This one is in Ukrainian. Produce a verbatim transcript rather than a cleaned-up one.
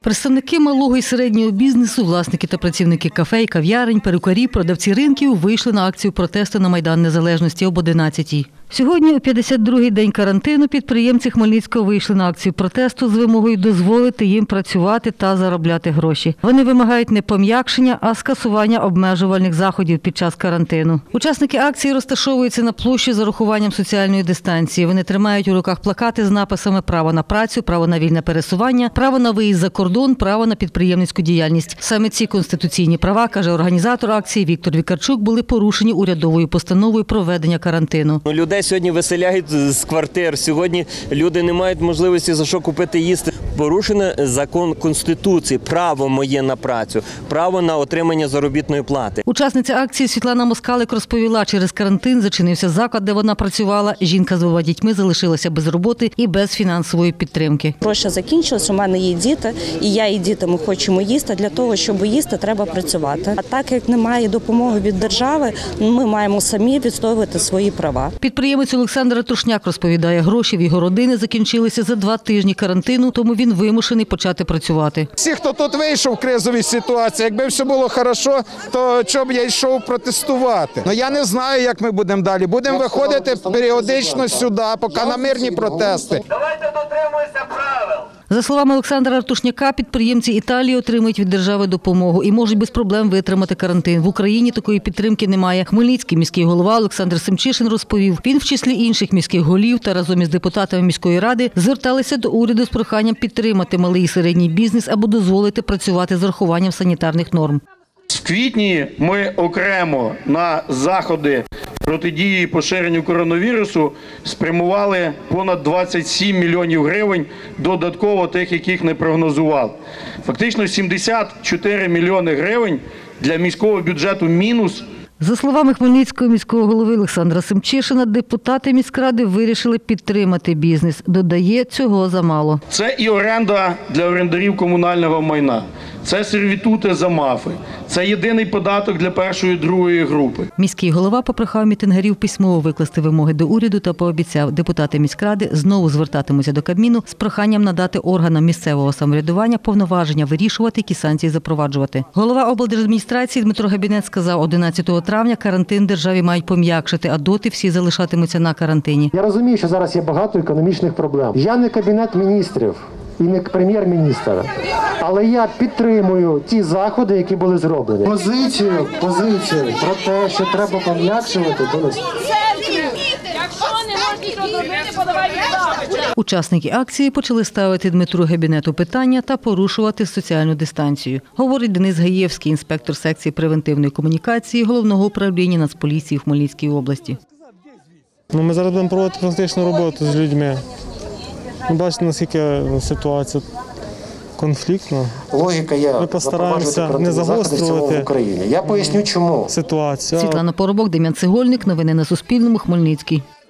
Представники малого і середнього бізнесу, власники та працівники кафе і кав'ярень, перукарі, продавці ринків вийшли на акцію протесту на Майдан Незалежності об одинадцятій. Сьогодні, у п'ятдесят другий день карантину, підприємці Хмельницького вийшли на акцію протесту з вимогою дозволити їм працювати та заробляти гроші. Вони вимагають не пом'якшення, а скасування обмежувальних заходів під час карантину. Учасники акції розташовуються на площі з урахуванням соціальної дистанції. Вони тримають у руках плакати з написами «Право на працю», «Право на вільне пересування», «Право на виїзд за кордон», «Право на підприємницьку діяльність». Саме ці конституційні права, каже організатор акції Віктор Вікарчук, були порушені урядовою постановою про введення карантину. Людей сьогодні виселяють з квартир, сьогодні люди не мають можливості за що купити їсти. Порушено закон Конституції, право моє на працю, право на отримання заробітної плати. Учасниця акції Світлана Москалик розповіла, через карантин зачинився заклад, де вона працювала. Жінка з двома дітьми залишилася без роботи і без фінансової підтримки. Гроші закінчились, у мене є діти, і я і діти, ми хочемо їсти. Для того, щоб їсти, треба працювати. А так як немає допомоги від держави, ми маємо самі відстоювати свої права. Підприємець Олександр Тушняк розповідає, гроші в його родини закінчилися за два тижні карантину, тому він вимушений почати працювати. Всі, хто тут вийшов в кризовій ситуації, якби все було добре, то чого б я йшов протестувати? Ну я не знаю, як ми будемо далі. Будемо виходити періодично сюди, поки на мирні протести. Давайте дотримуємося правил. За словами Олександра Артушняка, підприємці Італії отримують від держави допомогу і можуть без проблем витримати карантин. В Україні такої підтримки немає. Хмельницький міський голова Олександр Семчишин розповів, він в числі інших міських голів та разом із депутатами міської ради зверталися до уряду з проханням підтримати малий і середній бізнес або дозволити працювати з урахуванням санітарних норм. В квітні ми окремо на заходи протидії поширенню коронавірусу спрямували понад двадцять сім мільйонів гривень, додатково тих, яких не прогнозували. Фактично сімдесят чотири мільйони гривень для міського бюджету мінус. За словами Хмельницького міського голови Олександра Семчишина, депутати міськради вирішили підтримати бізнес. Додає, цього замало. Це і оренда для орендарів комунального майна, це сервітути за МАФи, це єдиний податок для першої і другої групи. Міський голова попрохав мітингарів письмово викласти вимоги до уряду та пообіцяв, депутати міськради знову звертатимуться до Кабміну з проханням надати органам місцевого самоврядування повноваження вирішувати, які санкції запроваджувати. Голова облдержадміністрації Дмитро Габінець сказав, одинадцятого травня карантин державі мають пом'якшити, а доти всі залишатимуться на карантині. Я розумію, що зараз є багато економічних проблем. Я не Кабінет міністрів і не прем'єр-міністр, але я підтримую ті заходи, які були зроблені. Позицію, позицію про те, що треба пом'якшувати, було. Учасники акції почали ставити Дмитру Габінету питання та порушувати соціальну дистанцію. Говорить Денис Гаєвський, інспектор секції превентивної комунікації Головного управління Нацполіції в Хмельницькій області. Ну, ми зараз будемо проводити практичну роботу з людьми. Ми бачите, наскільки ситуація конфліктна. Логіка є. Ми постараємося не загострювати в Україні. Я поясню, чому. Ситуацію. Світлана Поробок, Дем'ян Цегольник. Новини на Суспільному. Хмельницький.